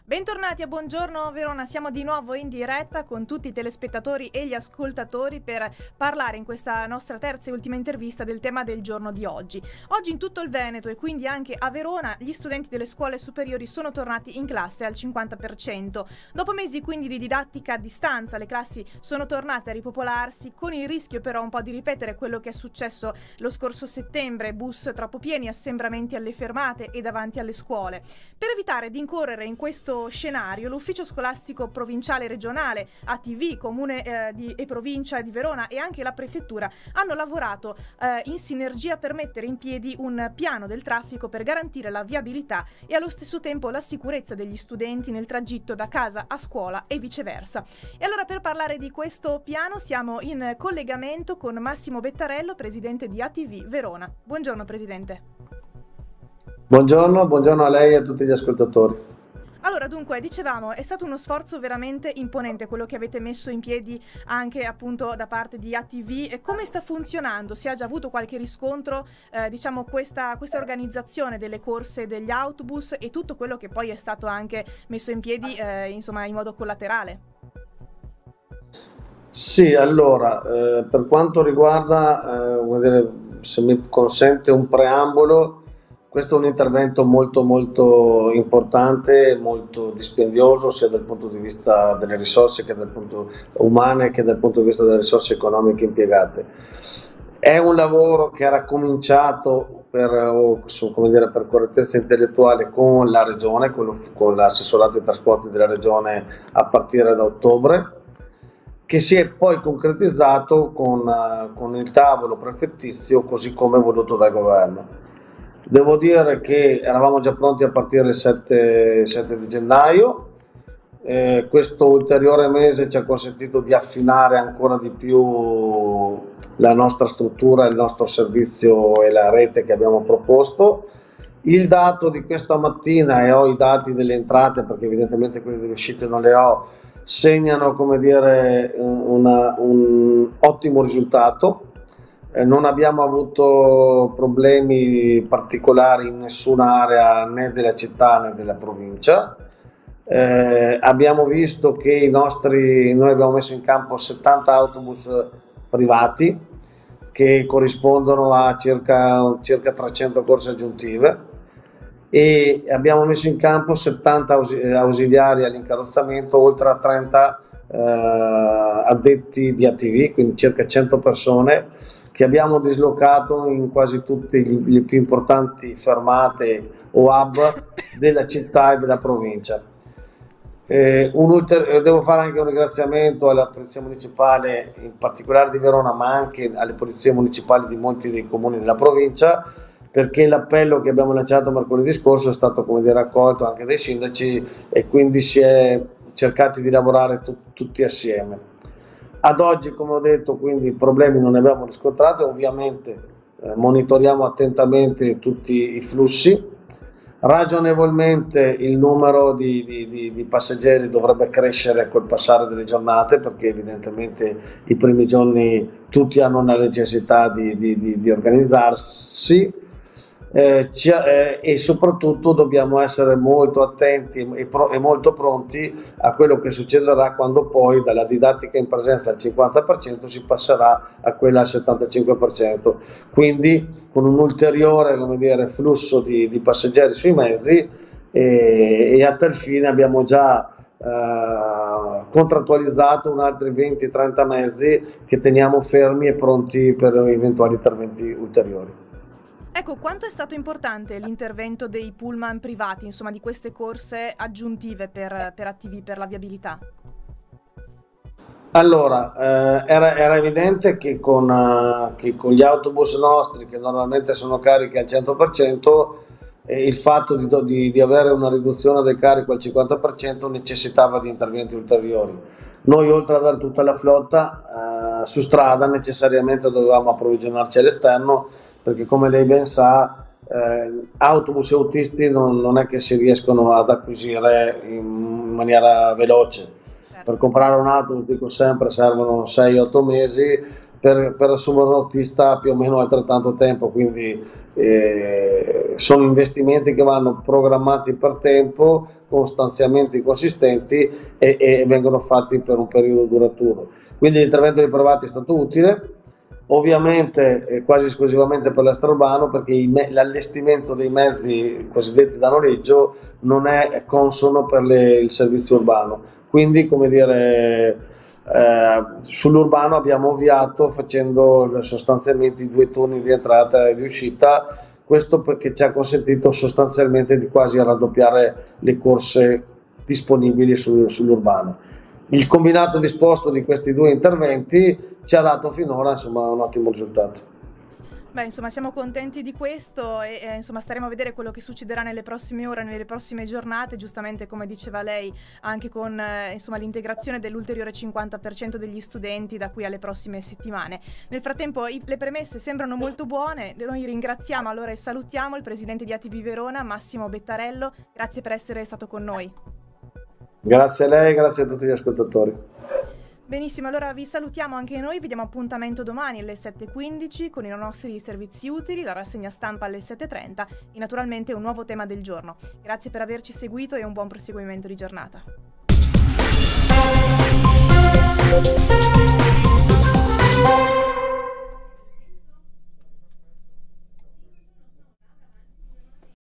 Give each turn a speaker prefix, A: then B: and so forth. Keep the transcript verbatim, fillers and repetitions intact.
A: Bentornati a Buongiorno Verona, siamo di nuovo in diretta con tutti i telespettatori e gli ascoltatori per parlare in questa nostra terza e ultima intervista del tema del giorno di oggi. Oggi in tutto il Veneto e quindi anche a Verona gli studenti delle scuole superiori sono tornati in classe al cinquanta per cento. Dopo mesi quindi di didattica a distanza le classi sono tornate a ripopolarsi, con il rischio però un po' di ripetere quello che è successo lo scorso settembre, bus troppo pieni, assembramenti alle fermate e davanti alle scuole. Per evitare di incorrere in questo scenario, l'ufficio scolastico provinciale regionale, A T V, Comune eh, di, e Provincia di Verona e anche la prefettura hanno lavorato eh, in sinergia per mettere in piedi un piano del traffico per garantire la viabilità e allo stesso tempo la sicurezza degli studenti nel tragitto da casa a scuola e viceversa. E allora per parlare di questo piano siamo in collegamento con Massimo Bettarello, presidente di A T V Verona. Buongiorno presidente.
B: Buongiorno, buongiorno a lei e a tutti gli ascoltatori.
A: Allora, dunque, dicevamo, è stato uno sforzo veramente imponente quello che avete messo in piedi anche appunto da parte di A T V. E come sta funzionando? Si è già avuto qualche riscontro, eh, diciamo, questa, questa organizzazione delle corse degli autobus e tutto quello che poi è stato anche messo in piedi, eh, insomma, in modo collaterale?
B: Sì, allora, eh, per quanto riguarda, eh, vuol dire, se mi consente un preambolo, questo è un intervento molto molto importante, molto dispendioso sia dal punto di vista delle risorse che dal punto umane che dal punto di vista delle risorse economiche impiegate. È un lavoro che era cominciato per, o, come dire, per correttezza intellettuale con la regione, con, con l'assessorato ai trasporti della regione a partire da ottobre, che si è poi concretizzato con, con il tavolo prefettizio così come voluto dal governo. Devo dire che eravamo già pronti a partire il sette di gennaio, eh, questo ulteriore mese ci ha consentito di affinare ancora di più la nostra struttura, il nostro servizio e la rete che abbiamo proposto. Il dato di questa mattina, e ho i dati delle entrate perché evidentemente quelli delle uscite non le ho, segnano, come dire, una, un ottimo risultato. Eh, non abbiamo avuto problemi particolari in nessuna area né della città né della provincia. Eh, abbiamo visto che i nostri, noi abbiamo messo in campo settanta autobus privati che corrispondono a circa, circa trecento corse aggiuntive e abbiamo messo in campo settanta ausiliari all'incarrozzamento, oltre a trenta eh, addetti di A T V, quindi circa cento persone che abbiamo dislocato in quasi tutte le più importanti fermate o hub della città e della provincia. Eh, un ulter- devo fare anche un ringraziamento alla Polizia Municipale, in particolare di Verona, ma anche alle polizie municipali di molti dei comuni della provincia, perché l'appello che abbiamo lanciato mercoledì scorso è stato, come dire, raccolto anche dai sindaci e quindi si è cercati di lavorare tu- tutti assieme. Ad oggi, come ho detto, quindi problemi non ne abbiamo riscontrati, ovviamente eh, monitoriamo attentamente tutti i flussi. Ragionevolmente il numero di, di, di, di passeggeri dovrebbe crescere col passare delle giornate, perché evidentemente i primi giorni tutti hanno una necessità di, di, di, di organizzarsi. Eh, eh, e soprattutto dobbiamo essere molto attenti e, pro, e molto pronti a quello che succederà quando poi dalla didattica in presenza al cinquanta per cento si passerà a quella al settantacinque per cento, quindi con un ulteriore, come dire, flusso di, di passeggeri sui mezzi e, e a tal fine abbiamo già eh, contrattualizzato un altri venti trenta mezzi che teniamo fermi e pronti per eventuali interventi ulteriori.
A: Ecco, quanto è stato importante l'intervento dei pullman privati, insomma, di queste corse aggiuntive per, per A T V, per la viabilità?
B: Allora, eh, era, era evidente che con, uh, che con gli autobus nostri, che normalmente sono carichi al cento per cento, eh, il fatto di, di, di avere una riduzione del carico al cinquanta per cento necessitava di interventi ulteriori. Noi, oltre ad avere tutta la flotta, eh, su strada necessariamente dovevamo approvvigionarci all'esterno, perché come lei ben sa eh, autobus e autisti non, non è che si riescono ad acquisire in maniera veloce. Per comprare un autobus, dico sempre, servono sei otto mesi, per, per assumere un autista più o meno altrettanto tempo, quindi eh, sono investimenti che vanno programmati per tempo, con stanziamenti consistenti e, e vengono fatti per un periodo duraturo. Quindi l'intervento dei privati è stato utile, ovviamente eh, quasi esclusivamente per l'extraurbano, perché i me- l'allestimento dei mezzi cosiddetti da noleggio non è consono per le- il servizio urbano. Quindi, come dire, eh, sull'urbano abbiamo ovviato facendo sostanzialmente i due turni di entrata e di uscita, questo perché ci ha consentito sostanzialmente di quasi raddoppiare le corse disponibili sul- sull'urbano. Il combinato disposto di questi due interventi ci ha dato finora, insomma, un ottimo risultato.
A: Beh, insomma, siamo contenti di questo e eh, insomma staremo a vedere quello che succederà nelle prossime ore, nelle prossime giornate, giustamente come diceva lei, anche con eh, insomma, l'integrazione dell'ulteriore cinquanta per cento degli studenti da qui alle prossime settimane. Nel frattempo i, le premesse sembrano molto buone, noi ringraziamo allora e salutiamo il presidente di A T V Verona, Massimo Bettarello, grazie per essere stato con noi.
B: Grazie a lei, grazie a tutti gli ascoltatori.
A: Benissimo, allora vi salutiamo anche noi, vi diamo appuntamento domani alle sette e quindici con i nostri servizi utili, la rassegna stampa alle sette e trenta e naturalmente un nuovo tema del giorno. Grazie per averci seguito e un buon proseguimento di giornata.